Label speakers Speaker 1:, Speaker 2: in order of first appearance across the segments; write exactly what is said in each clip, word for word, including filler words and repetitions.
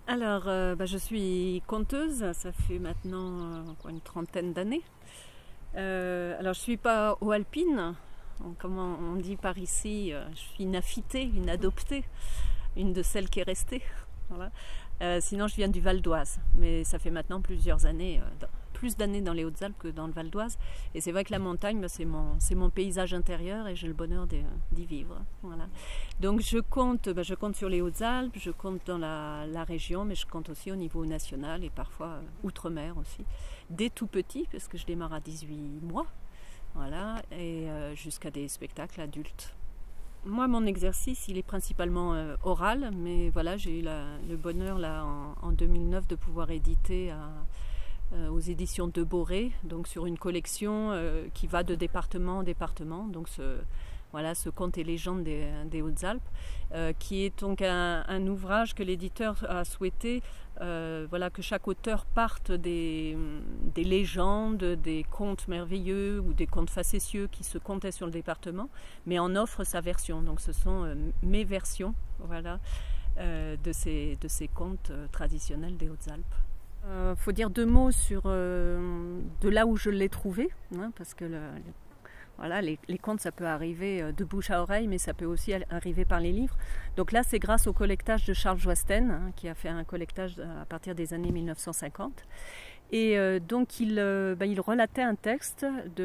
Speaker 1: Alors, euh, bah, je suis conteuse, ça fait maintenant euh, quoi, une trentaine d'années. Euh, alors, je ne suis pas aux Alpines, comme on dit par ici, euh, je suis une affitée, une adoptée, une de celles qui est restée. Voilà. Euh, sinon, je viens du Val d'Oise, mais ça fait maintenant plusieurs années, euh, plus d'années dans les Hautes-Alpes que dans le Val d'Oise. Et c'est vrai que la montagne, bah, c'est mon, c'est mon paysage intérieur et j'ai le bonheur d'y vivre. Voilà. Donc je compte, bah, je compte sur les Hautes-Alpes, je compte dans la, la région, mais je compte aussi au niveau national et parfois euh, outre-mer aussi. Dès tout petit, parce que je démarre à dix-huit mois, voilà, et euh, jusqu'à des spectacles adultes. Moi, mon exercice, il est principalement euh, oral, mais voilà, j'ai eu la, le bonheur là en, en deux mille neuf de pouvoir éditer à, euh, aux éditions de Boré, donc sur une collection euh, qui va de département en département, donc ce, voilà, ce conte et légende des, des Hautes-Alpes, euh, qui est donc un, un ouvrage que l'éditeur a souhaité, euh, voilà, que chaque auteur parte des, des légendes, des contes merveilleux ou des contes facétieux qui se contaient sur le département, mais en offre sa version. Donc ce sont euh, mes versions, voilà, euh, de, ces, de ces contes euh, traditionnels des Hautes-Alpes. Il euh, faut dire deux mots sur euh, de là où je l'ai trouvé, hein, parce que le, le Voilà, les, les contes, ça peut arriver de bouche à oreille, mais ça peut aussi arriver par les livres. Donc là, c'est grâce au collectage de Charles Joasten, hein, qui a fait un collectage à partir des années mille neuf cent cinquante. Et euh, donc, il, euh, ben, il relatait un texte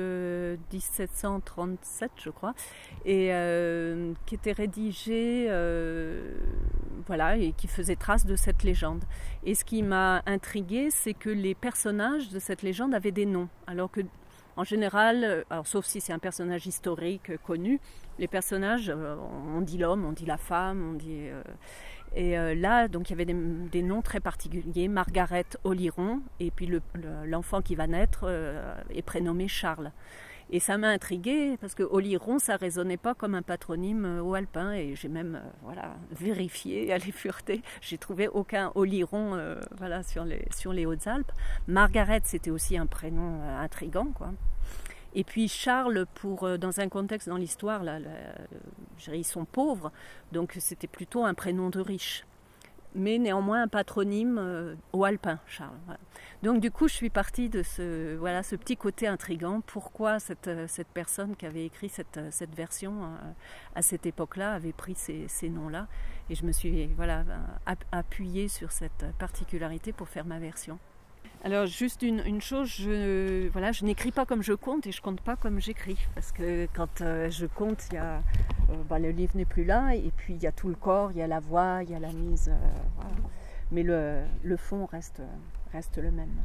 Speaker 1: de mille sept cent trente-sept, je crois, et euh, qui était rédigé, euh, voilà, et qui faisait trace de cette légende. Et ce qui m'a intriguée, c'est que les personnages de cette légende avaient des noms, alors que en général, alors sauf si c'est un personnage historique connu, les personnages, on dit l'homme, on dit la femme, on dit... Euh, et euh, là, donc il y avait des, des noms très particuliers, Margaret Oliron, et puis le, le, l'enfant qui va naître euh, est prénommé Charles. Et ça m'a intriguée, parce que Oliron, ça ne résonnait pas comme un patronyme euh, haut alpin, et j'ai même euh, voilà, vérifié, allé fureter, j'ai trouvé aucun Oliron euh, voilà, sur les, sur les Hautes-Alpes. Margaret, c'était aussi un prénom euh, intriguant, quoi. Et puis Charles, pour, euh, dans un contexte dans l'histoire, là, là, ils sont pauvres, donc c'était plutôt un prénom de riche. Mais néanmoins un patronyme euh, haut alpin, Charles. Voilà. Donc du coup, je suis partie de ce, voilà, ce petit côté intriguant. Pourquoi cette, cette personne qui avait écrit cette, cette version euh, à cette époque-là avait pris ces, ces noms-là. Et je me suis voilà, appuyée sur cette particularité pour faire ma version. Alors juste une, une chose, je, voilà, je n'écris pas comme je compte et je compte pas comme j'écris. Parce que quand euh, je compte, il y a, euh, bah, le livre n'est plus là et puis il y a tout le corps, il y a la voix, il y a la mise. Euh, voilà. Mais le, le fond reste, reste le même.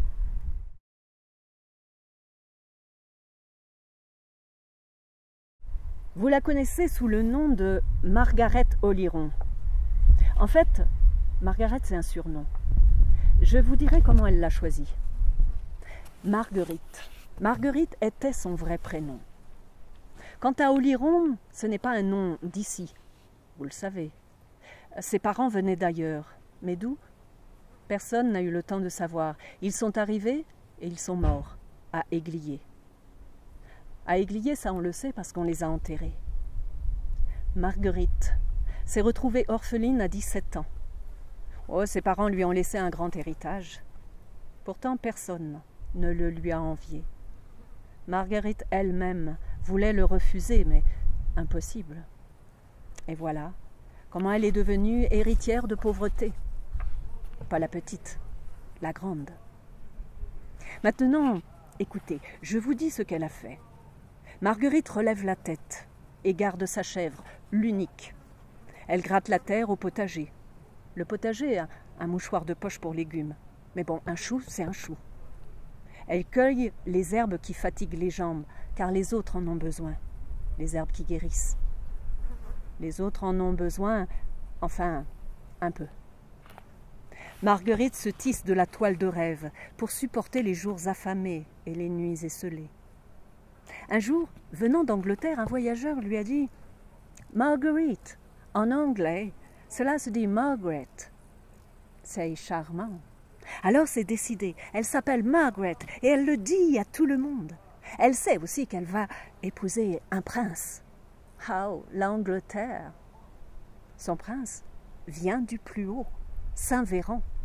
Speaker 1: Vous la connaissez sous le nom de Margaret Oliron. En fait, Margaret, c'est un surnom. Je vous dirai comment elle l'a choisi. Marguerite. Marguerite était son vrai prénom. Quant à Oliron, ce n'est pas un nom d'ici, vous le savez. Ses parents venaient d'ailleurs. Mais d'où? Personne n'a eu le temps de savoir. Ils sont arrivés et ils sont morts, à Églier. À Églier, ça on le sait parce qu'on les a enterrés. Marguerite s'est retrouvée orpheline à dix-sept ans. Oh, ses parents lui ont laissé un grand héritage. Pourtant, personne ne le lui a envié. Marguerite elle-même voulait le refuser, mais impossible. Et voilà comment elle est devenue héritière de pauvreté. Pas la petite, la grande. Maintenant, écoutez, je vous dis ce qu'elle a fait. Marguerite relève la tête et garde sa chèvre, l'unique. Elle gratte la terre au potager. Le potager a un mouchoir de poche pour légumes. Mais bon, un chou, c'est un chou. Elle cueille les herbes qui fatiguent les jambes, car les autres en ont besoin. Les herbes qui guérissent. Les autres en ont besoin, enfin, un peu. Marguerite se tisse de la toile de rêve pour supporter les jours affamés et les nuits esselées. Un jour, venant d'Angleterre, un voyageur lui a dit « Marguerite, en anglais, cela se dit Margaret. » C'est charmant. Alors c'est décidé, elle s'appelle Margaret et elle le dit à tout le monde. Elle sait aussi qu'elle va épouser un prince. Oh, l'Angleterre! Son prince vient du plus haut, Saint-Véran,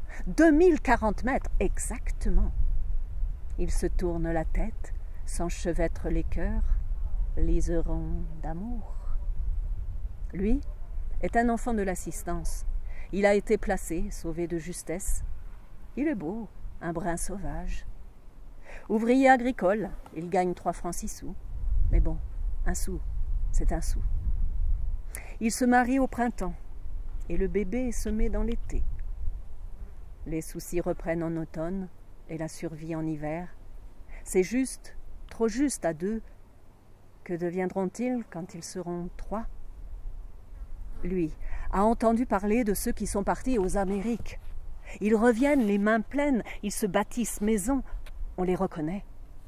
Speaker 1: deux mille quarante mètres, exactement. Il se tourne la tête, s'enchevêtre les cœurs, liseront d'amour. Lui est un enfant de l'assistance. Il a été placé, sauvé de justesse. Il est beau, un brin sauvage. Ouvrier agricole, il gagne trois francs six sous. Mais bon, un sou, c'est un sou. Il se marie au printemps et le bébé est semé dans l'été. Les soucis reprennent en automne et la survie en hiver. C'est juste, trop juste à deux. Que deviendront-ils quand ils seront trois? Lui a entendu parler de ceux qui sont partis aux Amériques. Ils reviennent les mains pleines, ils se bâtissent maison, on les reconnaît.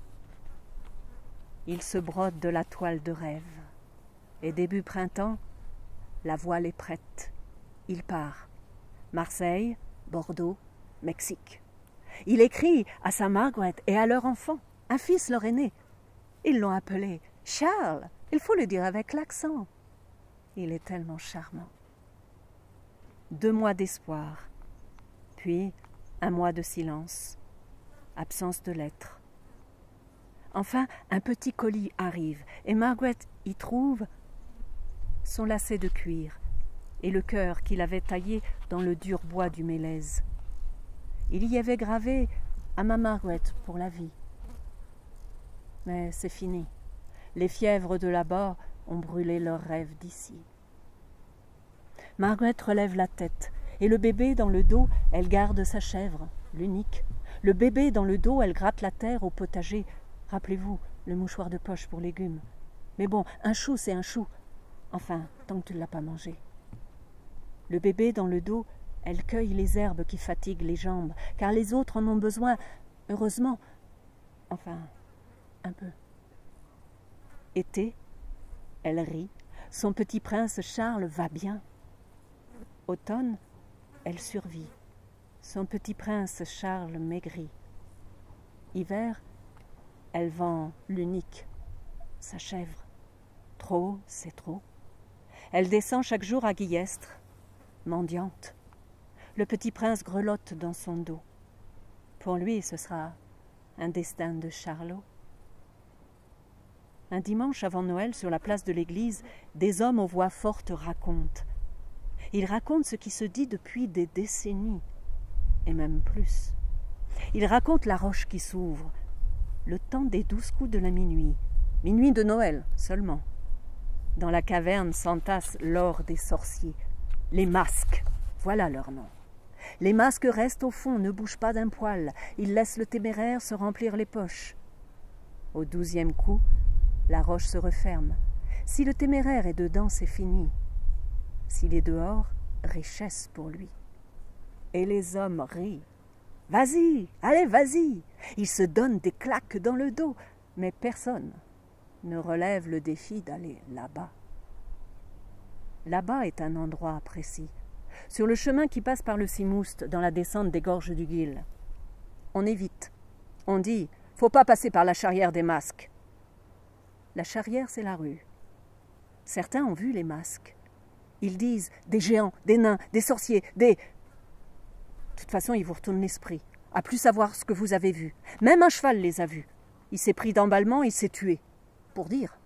Speaker 1: Ils se brodent de la toile de rêve. Et début printemps, la voile est prête. Il part. Marseille, Bordeaux, Mexique. Il écrit à sa Margaret et à leur enfant, un fils leur est né. Ils l'ont appelé Charles, il faut le dire avec l'accent. Il est tellement charmant. Deux mois d'espoir, puis un mois de silence, absence de lettres. Enfin, un petit colis arrive et Margaret y trouve son lacet de cuir et le cœur qu'il avait taillé dans le dur bois du mélèze. Il y avait gravé « À ma Margaret pour la vie ». Mais c'est fini. Les fièvres de là-bas ont brûlé leurs rêves d'ici. Margaret relève la tête, et le bébé dans le dos, elle garde sa chèvre, l'unique. Le bébé dans le dos, elle gratte la terre au potager. Rappelez-vous, le mouchoir de poche pour légumes. Mais bon, un chou, c'est un chou. Enfin, tant que tu ne l'as pas mangé. Le bébé dans le dos, elle cueille les herbes qui fatiguent les jambes, car les autres en ont besoin, heureusement. Enfin, un peu. Été, elle rit, son petit prince Charles va bien. Automne, elle survit, son petit prince Charles maigrit. Hiver, elle vend l'unique, sa chèvre. Trop, c'est trop. Elle descend chaque jour à Guillestre, mendiante. Le petit prince grelotte dans son dos. Pour lui, ce sera un destin de charlot. Un dimanche avant Noël, sur la place de l'église, des hommes aux voix fortes racontent. Ils racontent ce qui se dit depuis des décennies, et même plus. Ils racontent la roche qui s'ouvre, le temps des douze coups de la minuit, minuit de Noël seulement. Dans la caverne s'entasse l'or des sorciers, les masques, voilà leur nom. Les masques restent au fond, ne bougent pas d'un poil, ils laissent le téméraire se remplir les poches. Au douzième coup, la roche se referme. Si le téméraire est dedans, c'est fini. S'il est dehors, richesse pour lui. Et les hommes rient. Vas-y, allez, vas-y. Ils se donnent des claques dans le dos, mais personne ne relève le défi d'aller là-bas. Là-bas est un endroit précis, sur le chemin qui passe par le Simouste, dans la descente des gorges du Guil. On évite. On dit, faut pas passer par la charrière des masques. La charrière, c'est la rue. Certains ont vu les masques. Ils disent des géants, des nains, des sorciers, des... De toute façon, ils vous retournent l'esprit, à plus savoir ce que vous avez vu. Même un cheval les a vus. Il s'est pris d'emballement, il s'est tué. Pour dire.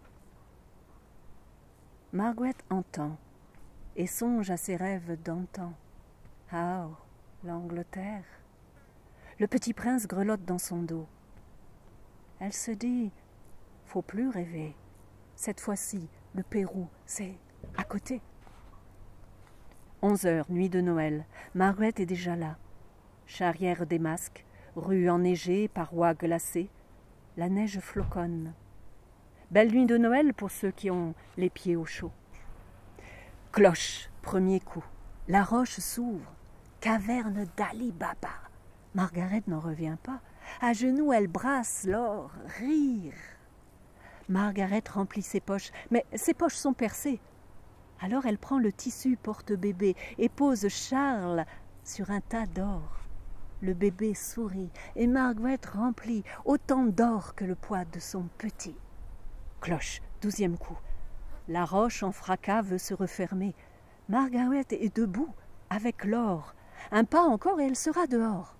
Speaker 1: Margaret entend et songe à ses rêves d'antan. Ah, oh, l'Angleterre. Le petit prince grelotte dans son dos. Elle se dit, faut plus rêver. Cette fois-ci, le Pérou, c'est à côté. Onze heures, nuit de Noël. Margaret est déjà là. Charrière des masques, rue enneigée, parois glacées. La neige floconne. Belle nuit de Noël pour ceux qui ont les pieds au chaud. Cloche, premier coup. La roche s'ouvre. Caverne d'Ali Baba. Margaret n'en revient pas. À genoux, elle brasse l'or. Rire. Margaret remplit ses poches, mais ses poches sont percées. Alors elle prend le tissu porte-bébé et pose Charles sur un tas d'or. Le bébé sourit et Margaret remplit autant d'or que le poids de son petit. Cloche, douzième coup. La roche en fracas veut se refermer. Margaret est debout avec l'or.
Speaker 2: Un pas encore et elle sera dehors.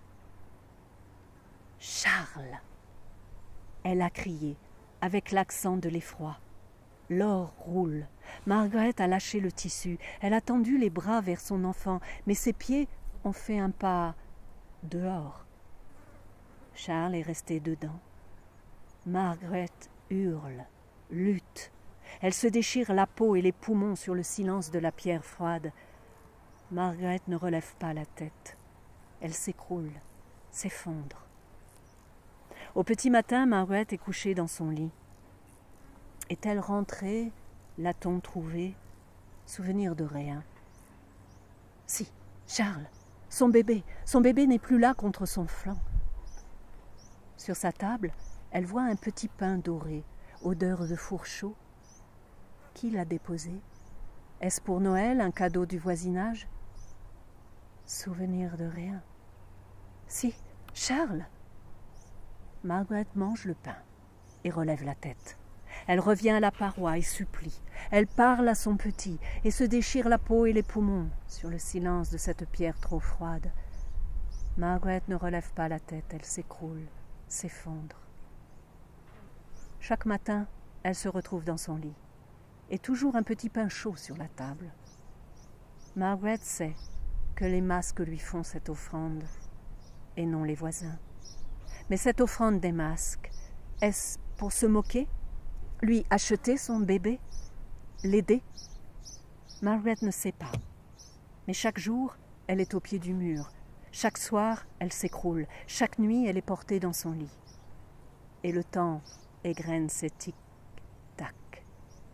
Speaker 2: « Charles !» Elle a crié, avec l'accent de l'effroi. L'or roule. Margaret a lâché le tissu. Elle a tendu les bras vers son enfant, mais ses pieds ont fait un pas dehors. Charles est resté dedans. Margaret hurle, lutte. Elle se déchire la peau et les poumons sur le silence de la pierre froide. Margaret ne relève pas la tête. Elle s'écroule, s'effondre. Au petit matin, Margaret est couchée dans son lit. Est-elle rentrée? L'a-t-on trouvée? Souvenir de rien. Si, Charles, son bébé, son bébé n'est plus là contre son flanc. Sur sa table, elle voit un petit pain doré, odeur de four chaud. Qui l'a déposé? Est-ce pour Noël, un cadeau du voisinage? Souvenir de rien. Si, Charles. Margaret mange le pain et relève la tête. Elle revient à la paroi et supplie. Elle parle à son petit et se déchire la peau et les poumons sur le silence de cette pierre trop froide. Margaret ne relève pas la tête, elle s'écroule, s'effondre. Chaque matin, elle se retrouve dans son lit et toujours un petit pain chaud sur la table. Margaret sait que les masques lui font cette offrande et non les voisins. Mais cette offrande des masques, est-ce pour se moquer? Lui acheter son bébé? L'aider? Margaret ne sait pas. Mais chaque jour, elle est au pied du mur. Chaque soir, elle s'écroule. Chaque nuit, elle est portée dans son lit. Et le temps égrène ses tic-tac.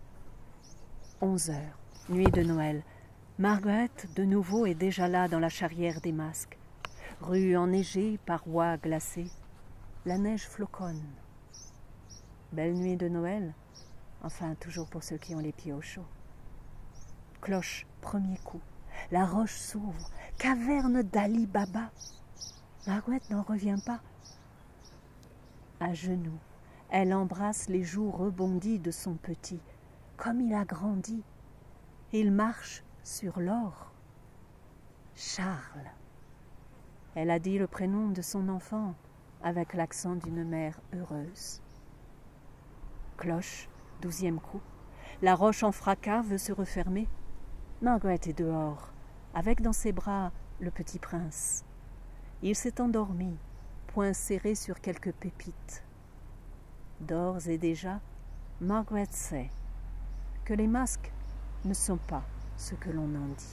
Speaker 2: Onze heures, nuit de Noël. Margaret, de nouveau, est déjà là dans la charrière des masques. Rue enneigée, parois glacées. La neige floconne. Belle nuit de Noël, enfin toujours pour ceux qui ont les pieds au chaud. Cloche, premier coup. La roche s'ouvre. Caverne d'Ali Baba. Margaret n'en revient pas. À genoux, elle embrasse les joues rebondies de son petit. Comme il a grandi, il marche sur l'or. Charles. Elle a dit le prénom de son enfant avec l'accent d'une mère heureuse. Cloche, douzième coup. La roche en fracas veut se refermer. Margaret est dehors, avec dans ses bras le petit prince. Il s'est endormi, poing serré sur quelques pépites. D'ores et déjà, Margaret sait que les masques ne sont pas ce que l'on en dit.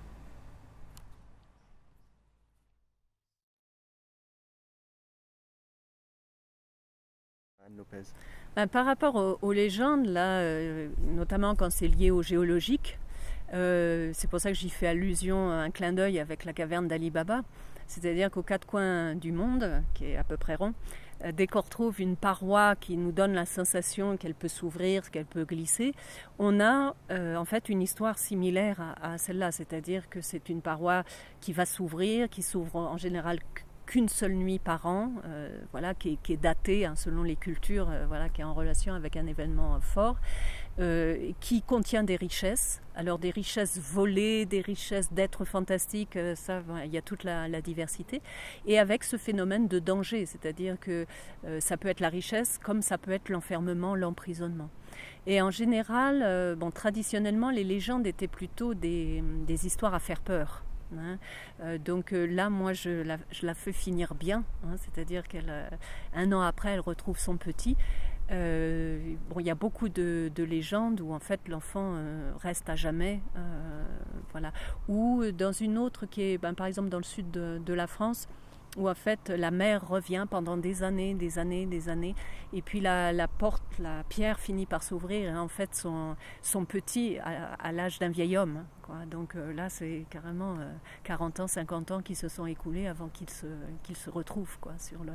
Speaker 1: Lopez. Ben, par rapport aux, aux légendes, là, euh, notamment quand c'est lié au géologique, euh, c'est pour ça que j'y fais allusion, un clin d'œil avec la caverne d'Ali Baba. C'est-à-dire qu'aux quatre coins du monde, qui est à peu près rond, euh, dès qu'on retrouve une paroi qui nous donne la sensation qu'elle peut s'ouvrir, qu'elle peut glisser, on a euh, en fait une histoire similaire à, à celle-là. C'est-à-dire que c'est une paroi qui va s'ouvrir, qui s'ouvre en général qu'une seule nuit par an, euh, voilà, qui est, qui est datée hein, selon les cultures, euh, voilà, qui est en relation avec un événement fort, euh, qui contient des richesses. Alors des richesses volées, des richesses d'êtres fantastiques, euh, ça, voilà, il y a toute la, la diversité. Et avec ce phénomène de danger, c'est-à-dire que euh, ça peut être la richesse, comme ça peut être l'enfermement, l'emprisonnement. Et en général, euh, bon, traditionnellement, les légendes étaient plutôt des, des histoires à faire peur. Hein. Euh, donc euh, là, moi, je la, je la fais finir bien, hein, c'est-à-dire qu'un euh, an après, elle retrouve son petit. Euh, bon, il y a beaucoup de, de légendes où en fait l'enfant euh, reste à jamais, euh, voilà. Ou dans une autre qui est, ben, par exemple, dans le sud de, de la France, où en fait la mère revient pendant des années, des années, des années, et puis la, la porte, la pierre finit par s'ouvrir, et en fait son, son petit à, à l'âge d'un vieil homme, quoi. Donc euh, là c'est carrément euh, quarante ans, cinquante ans qui se sont écoulés avant qu'il se, qu'il se retrouve, quoi, sur le...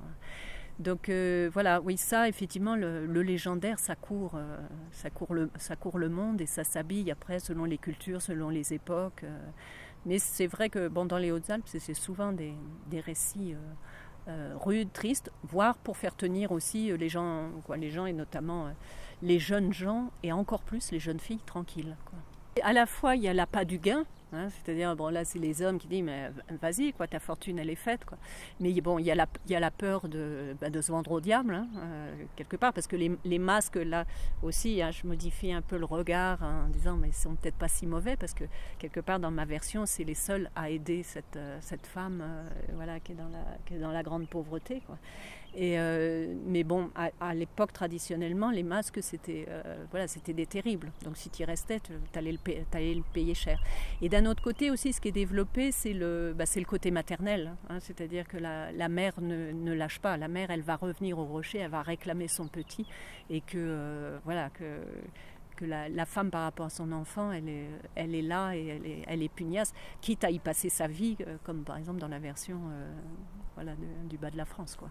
Speaker 1: Donc euh, voilà, oui, ça effectivement, le, le légendaire, ça court, euh, ça, court le, ça court le monde, et ça s'habille après selon les cultures, selon les époques. Euh, mais c'est vrai que bon, dans les Hautes-Alpes, c'est souvent des, des récits euh, euh, rudes, tristes, voire pour faire tenir aussi les gens, quoi, les gens et notamment euh, les jeunes gens, et encore plus les jeunes filles tranquilles, quoi. À la fois, il y a l'appât du gain, Hein, c'est-à-dire, bon, là, c'est les hommes qui disent, mais vas-y, quoi, ta fortune, elle est faite, quoi. Mais bon, il y a la, il y a la peur de, bah, de se vendre au diable, hein, euh, quelque part, parce que les, les masques, là aussi, hein, je modifie un peu le regard hein, en disant, mais ils sont peut-être pas si mauvais, parce que quelque part, dans ma version, c'est les seuls à aider cette, euh, cette femme, euh, voilà, qui est dans la, qui est dans la grande pauvreté, quoi. Et euh, mais bon, à, à l'époque, traditionnellement, les masques, c'était euh, voilà, c'était des terribles. Donc si tu y restais, tu allais le, le payer cher. Et d'un autre côté aussi, ce qui est développé, c'est le, bah, c'est le côté maternel. Hein, c'est-à-dire que la, la mère ne, ne lâche pas. La mère, elle va revenir au rocher, elle va réclamer son petit. Et que, euh, voilà, que, que la, la femme, par rapport à son enfant, elle est, elle est là et elle est, elle est pugnace, quitte à y passer sa vie, euh, comme par exemple dans la version euh, voilà, de, du bas de la France, quoi.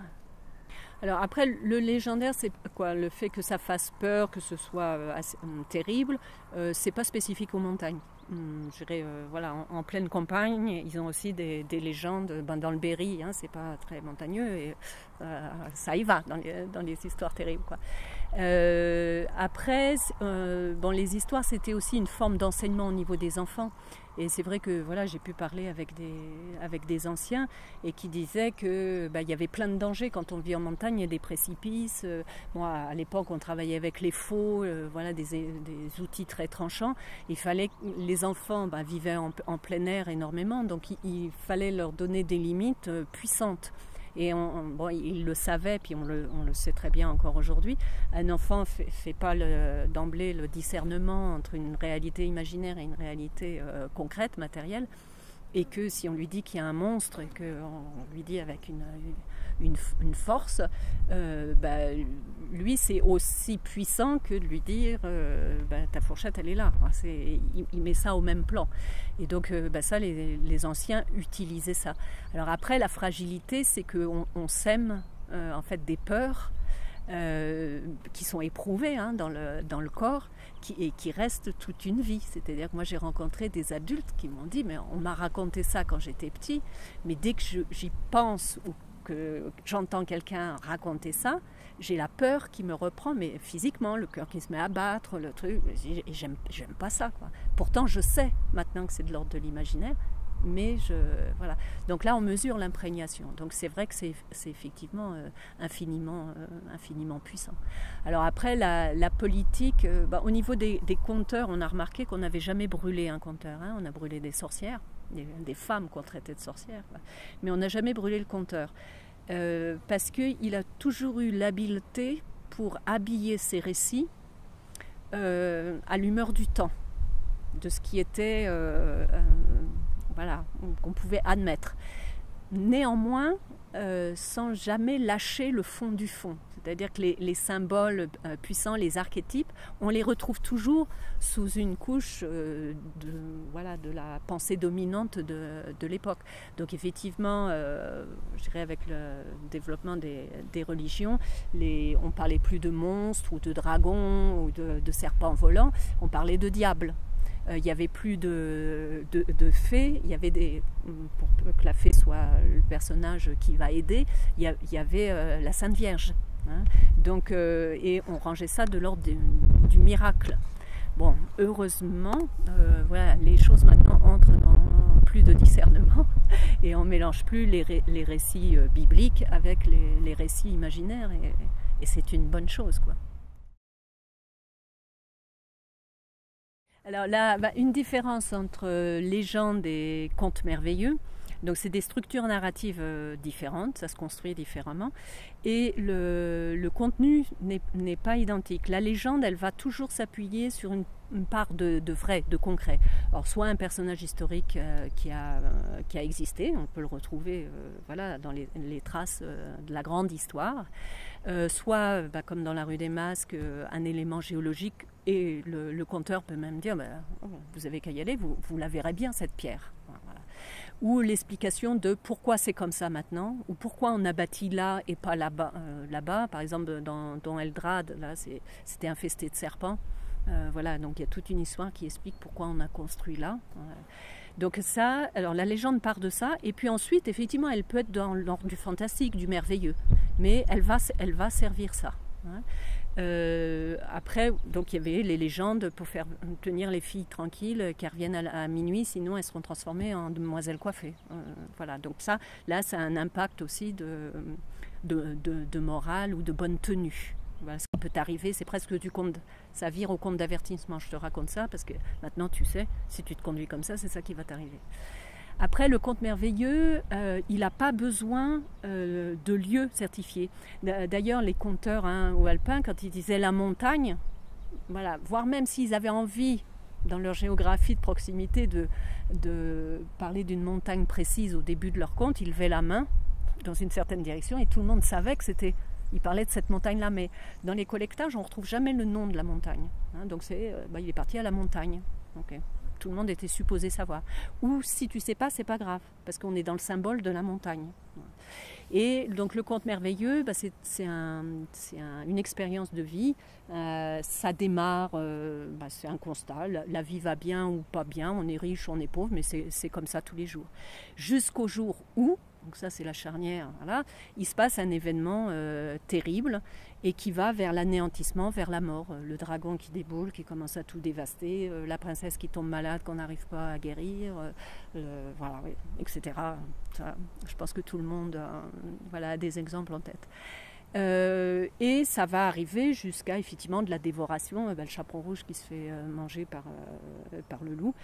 Speaker 1: Alors après, le légendaire, c'est quoi? Le fait que ça fasse peur, que ce soit euh, assez, euh, terrible, euh, c'est pas spécifique aux montagnes. Hum, je dirais, euh, voilà, en, en pleine campagne, ils ont aussi des, des légendes. Ben, dans le Berry, hein, c'est pas très montagneux et euh, ça y va dans les, dans les histoires terribles, quoi. Euh, après, euh, bon, les histoires, c'était aussi une forme d'enseignement au niveau des enfants. Et c'est vrai que voilà, j'ai pu parler avec des, avec des anciens et qui disaient qu'il bah, y avait plein de dangers quand on vit en montagne, il y a des précipices. Euh, moi, à l'époque, on travaillait avec les faux, euh, voilà, des, des outils très tranchants. Il fallait, les enfants bah, vivaient en, en plein air énormément, donc il, il fallait leur donner des limites euh, puissantes. Et on, on, bon, il le savait, puis on le, on le sait très bien encore aujourd'hui. Un enfant ne fait, fait pas le, d'emblée le discernement entre une réalité imaginaire et une réalité euh, concrète, matérielle. Et que si on lui dit qu'il y a un monstre et qu'on lui dit avec une, une, une force, euh, bah, lui c'est aussi puissant que de lui dire euh, bah, ta fourchette elle est là. C'est, il, il met ça au même plan. Et donc euh, bah, ça les, les anciens utilisaient ça. Alors après la fragilité c'est qu'on on sème euh, en fait des peurs Euh, qui sont éprouvés hein, dans, le, dans le corps qui, et qui restent toute une vie. C'est-à-dire que moi j'ai rencontré des adultes qui m'ont dit mais on m'a raconté ça quand j'étais petit, mais dès que je, j'y pense ou que j'entends quelqu'un raconter ça, j'ai la peur qui me reprend, mais physiquement, le cœur qui se met à battre, le truc, et j'aime, j'aime pas ça, quoi. Pourtant je sais maintenant que c'est de l'ordre de l'imaginaire, mais je, voilà. Donc là, on mesure l'imprégnation. Donc c'est vrai que c'est, c'est effectivement euh, infiniment, euh, infiniment puissant. Alors après, la, la politique, euh, bah, au niveau des, des compteurs, on a remarqué qu'on n'avait jamais brûlé un compteur. Hein. On a brûlé des sorcières, des, des femmes qu'on traitait de sorcières, quoi. Mais on n'a jamais brûlé le compteur. Euh, parce qu'il a toujours eu l'habileté pour habiller ses récits euh, à l'humeur du temps, de ce qui était... Euh, euh, Voilà, qu'on pouvait admettre. Néanmoins, euh, sans jamais lâcher le fond du fond. C'est-à-dire que les, les symboles euh, puissants, les archétypes, on les retrouve toujours sous une couche euh, de, voilà, de la pensée dominante de, de l'époque. Donc effectivement, euh, je dirais avec le développement des, des religions, les, on ne parlait plus de monstres ou de dragons ou de, de serpents volants, on parlait de diables. Il n'y avait plus de, de, de fées, il y avait des, pour que la fée soit le personnage qui va aider, il y, a, il y avait euh, la Sainte Vierge. Hein. Donc, euh, et on rangeait ça de l'ordre du, du miracle. Bon, heureusement, euh, voilà, les choses maintenant entrent dans plus de discernement et on ne mélange plus les, ré, les récits euh, bibliques avec les, les récits imaginaires et, et c'est une bonne chose, quoi. Alors là, bah, une différence entre légende et conte merveilleux, donc c'est des structures narratives euh, différentes, ça se construit différemment, et le, le contenu n'est, n'est pas identique. La légende, elle va toujours s'appuyer sur une, une part de, de vrai, de concret. Alors soit un personnage historique euh, qui, a, euh, qui a existé, on peut le retrouver euh, voilà, dans les, les traces euh, de la grande histoire, euh, soit bah, comme dans la rue des Masques, euh, un élément géologique. Et le, le conteur peut même dire, ben, vous n'avez qu'à y aller, vous, vous la verrez bien cette pierre. Voilà. Ou l'explication de pourquoi c'est comme ça maintenant, ou pourquoi on a bâti là et pas là-bas. Euh, là-bas. Par exemple, dans, dans Eldrad, là, c'est, c'était infesté de serpents. Euh, voilà, donc il y a toute une histoire qui explique pourquoi on a construit là. Voilà. Donc ça, alors la légende part de ça, et puis ensuite, effectivement, elle peut être dans l'ordre du fantastique, du merveilleux, mais elle va, elle va servir ça. Hein. Euh, après, donc il y avait les légendes pour faire tenir les filles tranquilles, qu'elles reviennent à, à minuit, sinon elles seront transformées en demoiselles coiffées. Euh, voilà, donc ça, là, ça a un impact aussi de, de, de, de morale ou de bonne tenue. Voilà, ce qui peut t'arriver, c'est presque du conte, ça vire au conte d'avertissement. Je te raconte ça parce que maintenant tu sais, si tu te conduis comme ça, c'est ça qui va t'arriver. Après, le conte merveilleux, euh, il n'a pas besoin euh, de lieu certifié. D'ailleurs, les conteurs hein, ou alpins, quand ils disaient la montagne, voilà, voire même s'ils avaient envie, dans leur géographie de proximité, de, de parler d'une montagne précise au début de leur conte, ils levaient la main dans une certaine direction et tout le monde savait que c'était... Ils parlaient de cette montagne-là, mais dans les collectages, on ne retrouve jamais le nom de la montagne. Hein, donc, c'est, euh, bah, il est parti à la montagne. Okay. Tout le monde était supposé savoir. Ou si tu ne sais pas, c'est pas grave, parce qu'on est dans le symbole de la montagne. Et donc le conte merveilleux, bah, c'est, c'est, un, c'est un, une expérience de vie. Euh, ça démarre, euh, bah, c'est un constat, la, la vie va bien ou pas bien, on est riche, on est pauvre, mais c'est, c'est comme ça tous les jours. Jusqu'au jour où, donc ça c'est la charnière, voilà, il se passe un événement euh, terrible et qui va vers l'anéantissement, vers la mort. Le dragon qui déboule, qui commence à tout dévaster, euh, la princesse qui tombe malade, qu'on n'arrive pas à guérir, euh, voilà, oui, et cetera. Ça, je pense que tout le monde euh, voilà, a des exemples en tête. Euh, et ça va arriver jusqu'à effectivement de la dévoration, euh, ben, le chaperon rouge qui se fait euh, manger par, euh, par le loup.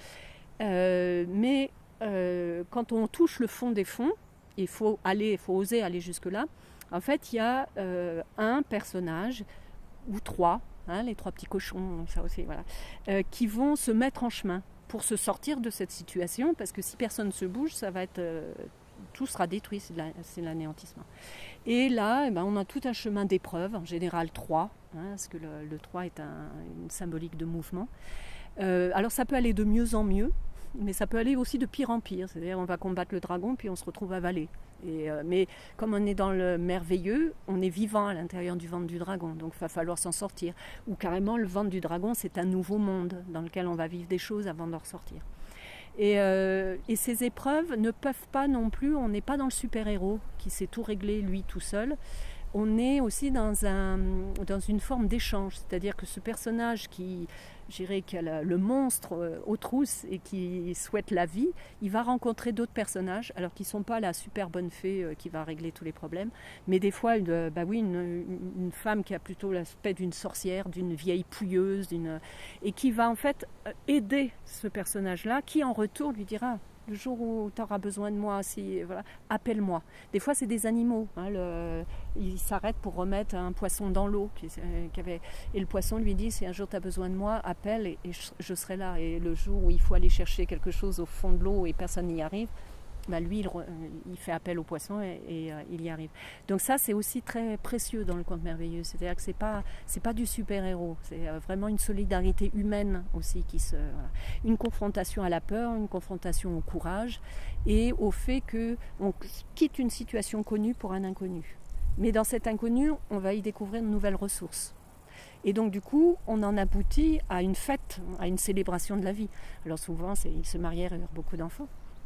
Speaker 1: Euh, mais euh, quand on touche le fond des fonds, il faut aller, il faut oser aller jusque-là. En fait, il y a euh, un personnage, ou trois, hein, les trois petits cochons, ça aussi, voilà, euh, qui vont se mettre en chemin pour se sortir de cette situation, parce que si personne ne se bouge, ça va être, euh, tout sera détruit, c'est, de la, c'est l'anéantissement. Et là, eh ben, on a tout un chemin d'épreuves, en général trois, hein, parce que le, le trois est un, une symbolique de mouvement. Euh, alors ça peut aller de mieux en mieux, mais ça peut aller aussi de pire en pire. C'est-à-dire on va combattre le dragon, puis on se retrouve avalé. Et, euh, mais comme on est dans le merveilleux, on est vivant à l'intérieur du ventre du dragon, donc il va falloir s'en sortir. Ou carrément, le ventre du dragon, c'est un nouveau monde dans lequel on va vivre des choses avant d'en ressortir. Et, euh, et ces épreuves ne peuvent pas non plus, on n'est pas dans le super-héros qui sait tout régler lui tout seul. On est aussi dans, un, dans une forme d'échange, c'est-à-dire que ce personnage qui, je dirais, qui a le monstre aux trousses et qui souhaite la vie, il va rencontrer d'autres personnages, alors qu'ils ne sont pas la super bonne fée qui va régler tous les problèmes, mais des fois, une, bah oui, une, une femme qui a plutôt l'aspect d'une sorcière, d'une vieille pouilleuse, d'une, et qui va en fait aider ce personnage-là, qui en retour lui dira... Le jour où tu auras besoin de moi, si, voilà, appelle-moi. Des fois, c'est des animaux. Hein, le, ils s'arrêtent pour remettre un poisson dans l'eau. Qui, qui avait, et le poisson lui dit, si un jour tu as besoin de moi, appelle et, et je, je serai là. Et le jour où il faut aller chercher quelque chose au fond de l'eau et personne n'y arrive, bah lui, il, il fait appel au poisson et, et euh, il y arrive. Donc ça, c'est aussi très précieux dans le conte merveilleux. C'est-à-dire que c'est pas, c'est pas du super-héros. C'est euh, vraiment une solidarité humaine aussi qui se, voilà. Une confrontation à la peur, une confrontation au courage et au fait que on quitte une situation connue pour un inconnu. Mais dans cet inconnu, on va y découvrir de nouvelles ressources. Et donc du coup, on en aboutit à une fête, à une célébration de la vie. Alors souvent, c'est, ils se marièrent et eurent beaucoup d'enfants.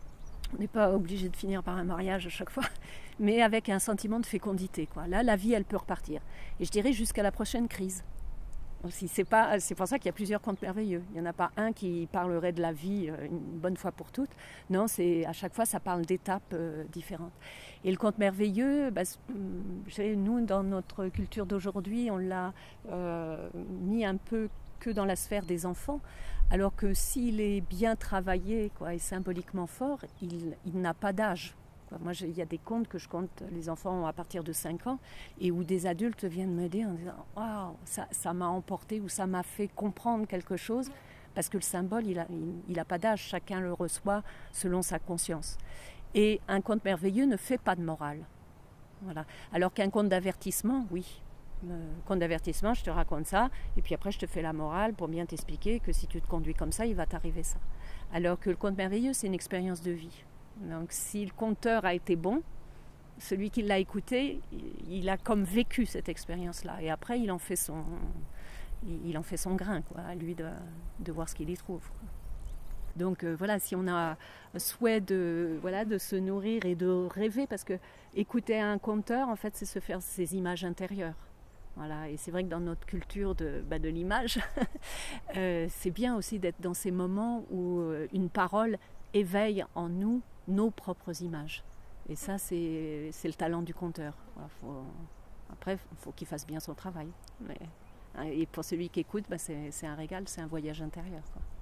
Speaker 1: On n'est pas obligé de finir par un mariage à chaque fois, mais avec un sentiment de fécondité, quoi. Là, la vie, elle peut repartir. Et je dirais jusqu'à la prochaine crise. Aussi, c'est, pas, c'est pour ça qu'il y a plusieurs contes merveilleux. Il n'y en a pas un qui parlerait de la vie une bonne fois pour toutes. Non, c'est, à chaque fois, ça parle d'étapes euh, différentes. Et le conte merveilleux, bah, nous, dans notre culture d'aujourd'hui, on l'a euh, mis un peu que dans la sphère des enfants, alors que s'il est bien travaillé, quoi, et symboliquement fort, il, il n'a pas d'âge. Quoi. Moi, il y a des contes que je compte, les enfants ont à partir de cinq ans, et où des adultes viennent m'aider en disant « Waouh, ça, ça m'a emporté » ou « ça m'a fait comprendre quelque chose », parce que le symbole, il n'a il, il a pas d'âge, chacun le reçoit selon sa conscience. Et un conte merveilleux ne fait pas de morale. Voilà. Alors qu'un conte d'avertissement, oui. Euh, conte d'avertissement, je te raconte ça, et puis après je te fais la morale pour bien t'expliquer que si tu te conduis comme ça, il va t'arriver ça. Alors que le conte merveilleux, c'est une expérience de vie. Donc si le conteur a été bon, celui qui l'a écouté, il a comme vécu cette expérience-là, et après il en fait son, il en fait son grain, quoi, à lui de, de voir ce qu'il y trouve, quoi. Donc euh, voilà, si on a souhait de, voilà, de se nourrir et de rêver, parce que écouter un conteur, en fait, c'est se faire ses images intérieures. Voilà, et c'est vrai que dans notre culture de, bah, de l'image, euh, c'est bien aussi d'être dans ces moments où euh, une parole éveille en nous nos propres images. Et ça, c'est le talent du conteur. Voilà, faut, après, il faut qu'il fasse bien son travail. Mais, et pour celui qui écoute, bah, c'est un régal, c'est un voyage intérieur, quoi.